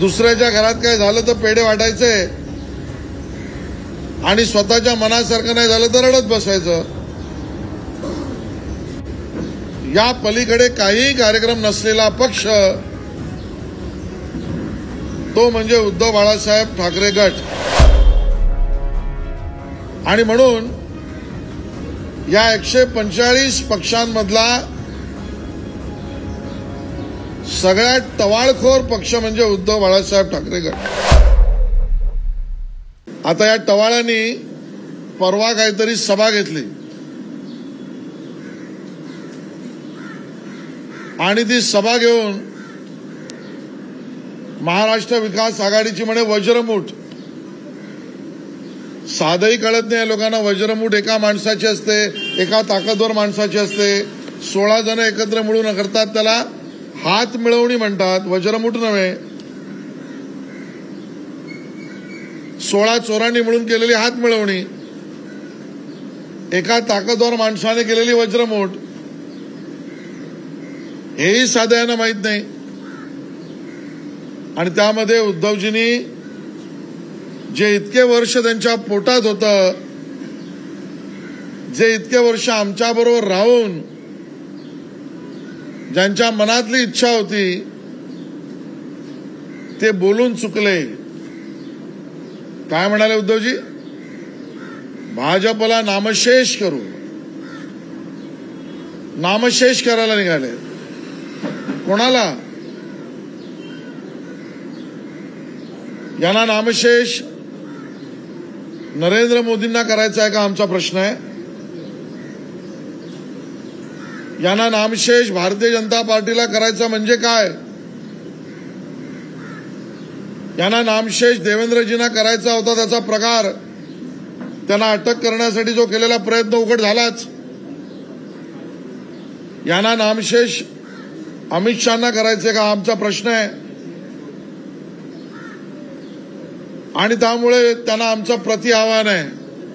दुसऱ्याच्या घरात काय झालं तर पेढे वाटायचे आणि स्वतःच्या मनासारखं नाही झालं तर रडत बसायचं. या पलीकडे काही कार्यक्रम नसलेला पक्ष तो म्हणजे उद्धव बाळासाहेब ठाकरे गट. आणि म्हणून या 145 पक्षांमधला सगळ्यात टवाळखोर पक्ष म्हणजे उद्धव बाळासाहेब ठाकरे गट. आता या टवाळांनी परवा काहीतरी सभा घेतली आणि ती सभा घेऊन महाराष्ट्र विकास आघाडीची म्हणे वज्रमूठ. साधंही कळत नाही लोकांना. वज्रमूठ एका माणसाची असते, एका ताकदवर माणसाची असते. 16 जण एकत्र मिळून करतात, त्याला हात मिळवणी म्हणतात, वज्रमूठ नव्हे. 16 चोरांनी मिळून केलेली हात मिळवणी, एका ताकदवर माणसाने केलेली वज्रमूठ. हेही साध्यानं माहित नाही. आणि त्यामध्ये उद्धवजींनी जे इतके वर्ष त्यांच्या पोटात होतं, जे इतके वर्ष आमच्याबरोबर राहून ज्यांच्या मनातली इच्छा होती ते बोलून चुकले. काय म्हणाले उद्धवजी? भाजपला नामशेष करू. नामशेष करायला निघाले. कोणाला? यांना नामशेष नरेंद्र मोदींना करायचा आहे का? आमचा प्रश्न आहे. यांना नामशेष भारतीय जनता पार्टीला करायचा म्हणजे काय? यांना नामशेष देवेंद्रजींना करायचा होता, त्याचा प्रकार त्यांना अटक करण्यासाठी जो केलेला प्रयत्न उघड झालाच. यांना नामशेष अमित शहाना करायचे का? आमचा प्रश्न आहे. आणि त्यामुळे त्यांना आमचं प्रति आव्हान आहे.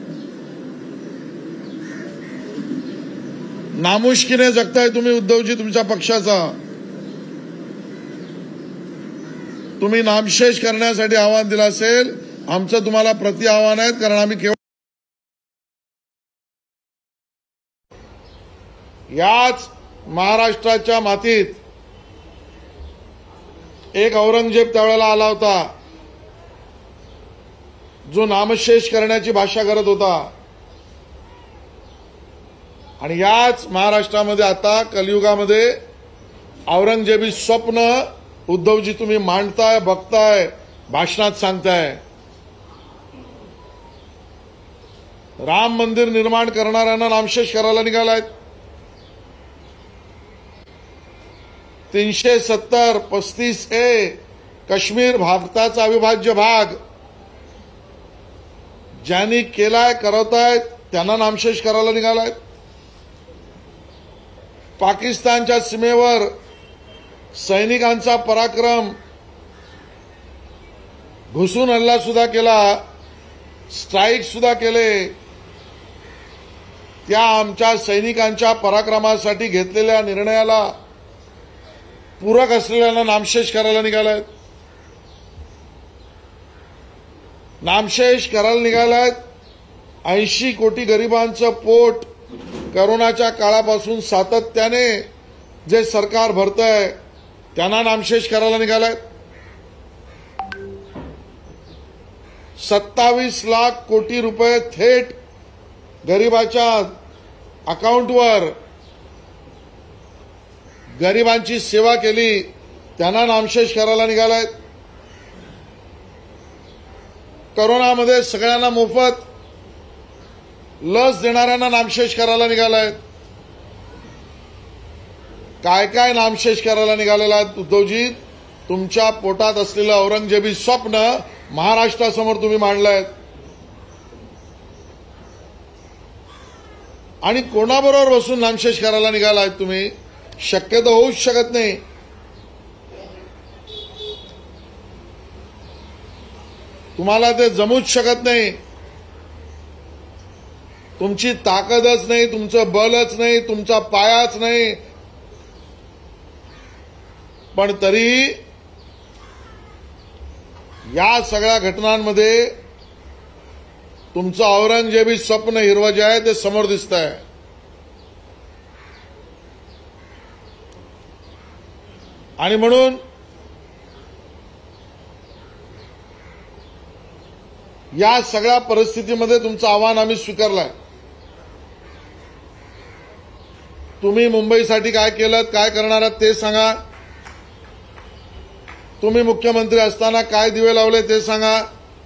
नामुष्कीने जगताय तुम्ही उद्धवजी तुमच्या पक्षाचा. तुम्ही नामशेष करण्यासाठी आव्हान दिलं असेल, आमचं तुम्हाला प्रति आव्हान आहे. कारण आम्ही केवळ याच महाराष्ट्राच्या मातीत एक औरंगजेब त्यावेळेला आला होता, जो नामशेष करण्याची भाषा करत होता. आणि याच महाराष्ट्रामध्ये आता कलियुगामध्ये औरंगजेबी स्वप्न उद्धवजी तुम्ही मांडताय, बघताय, भाषणात सांगताय. राम मंदिर निर्माण करणाऱ्यांना नामशेष करायला निघालायत. 370 35A काश्मीर भारताचा अविभाज्य भाग ज्यांनी केलाय, करवतायत, त्यांना नामशेष करायला निघालायत. पाकिस्तानच्या सीमेवर सैनिकांचा पराक्रम, घुसून हल्ला सुद्धा केला, स्ट्राईक सुद्धा केले. त्या आमच्या सैनिकांच्या पराक्रमासाठी घेतलेल्या निर्णयाला पूरक असलेल्यांना नामशेष करायला निघालायत. नामशेष करायला निघालायत. 80 कोटी गरिबांचं पोट करोनाच्या काळापासून सातत्याने जे सरकार भरतंय त्यांना नामशेष करायला निघालायत. 27 लाख कोटी रुपये थेट गरिबाच्या अकाउंटवर गरिबांची सेवा केली, त्यांना नामशेष करायला निघालायत. करोनामध्ये सगळ्यांना मोफत लस देणाऱ्यांना नामशेष करायला निघालायत. काय काय नामशेष करायला निघालेला उद्धवजी? तुमच्या पोटात असलेलं औरंगजेबी स्वप्न महाराष्ट्रासमोर तुम्ही मांडलंय. आणि कोणाबरोबर बसून नामशेष करायला निघालायत तुम्ही? शक्यतो होऊच शकत नाही. तुम्हाला ते जमूच शकत नाही. तुमची ताकदच नाही, तुमचं बलच नाही, तुमचा पायाच नाही. पण तरीही या सगळ्या घटनांमध्ये तुमचं औरंगजेबी स्वप्न हिरवं जे आहे ते समोर दिसतंय. आणि म्हणून या सगळ्या परिस्थितीमध्ये तुमचं आव्हान आम्ही स्वीकारलंय. तुम्ही मुंबईसाठी काय केलं, काय करणार आहात ते सांगा. तुम्ही मुख्यमंत्री असताना काय दिवे लावले ते सांगा.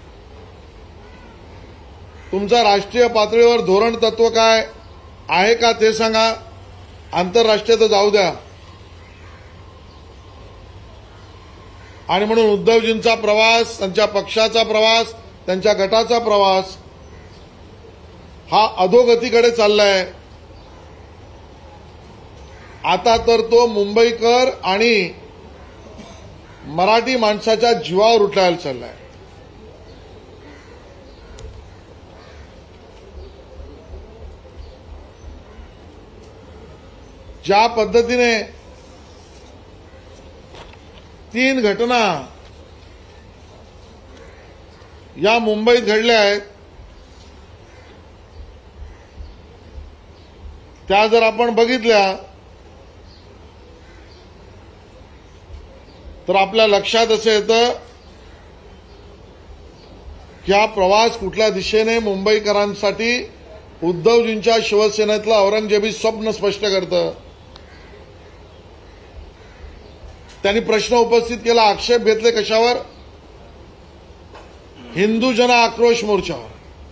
तुमचं राष्ट्रीय पातळीवर धोरण तत्व काय आहे का ते सांगा. आंतरराष्ट्रीय तर जाऊ द्या. आणि म्हणून उद्धवजींचा प्रवास, त्यांच्या पक्षाचा प्रवास, त्यांच्या गटाचा प्रवास हा अधोगतीकडे चाललाय. आता तर तो मुंबईकर आणि मराठी माणसाच्या जीवावर उठवायला चाललाय. ज्या पद्धतीने 3 घटना या मुंबईत घडल्या आहेत त्या जर आपण बघितल्या तर आपल्या लक्षात असं येतं की हा प्रवास कुठल्या दिशेने मुंबईकरांसाठी उद्धवजींच्या शिवसेनेतलं औरंगजेबी स्वप्न स्पष्ट करतं. त्यांनी प्रश्न उपस्थित केला, आक्षेप घेतले कशावर? हिंदू जन आक्रोश मोर्चावर.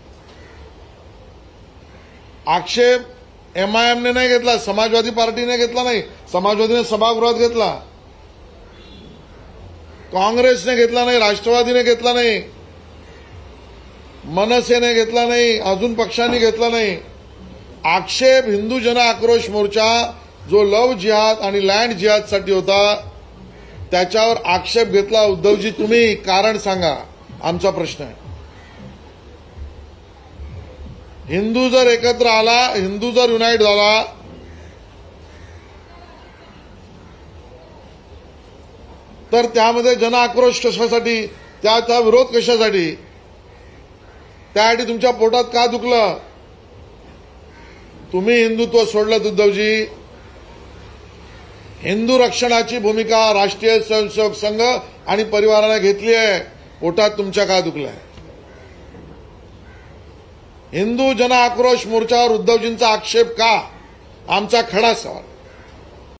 आक्षेप एमआयएमने नाही घेतला, समाजवादी पार्टीने घेतला नाही. समाजवादीने सभागृहात घेतला, काँग्रेसने घेतला नाही, राष्ट्रवादीने घेतला नाही, मनसेने घेतला नाही, अजून पक्षांनी घेतला नाही. आक्षेप हिंदू जन आक्रोश मोर्चा जो लव्ह जिहाद आणि लँड जिहादसाठी होता त्याच्यावर आक्षेप घेतला. उद्धवजी तुम्ही कारण सांगा, आमचा प्रश्न आहे. हिंदू जर एकत्र आला, हिंदू जर युनाइट झाला तर त्यामध्ये जन आक्रोश कशासाठी, त्याचा विरोध कशासाठी, त्यासाठी तुमच्या पोटात का दुखलं? तुम्ही हिंदुत्व सोडलं उद्धवजी. हिंदू रक्षणाची भूमिका राष्ट्रीय स्वयंसेवक संघ आणि परिवाराने घेतली आहे. पोटात तुमच्या का दुखलाय? हिंदू जन आक्रोश मोर्चावर उद्धवजींचा आक्षेप का? आमचा खडा सवाल.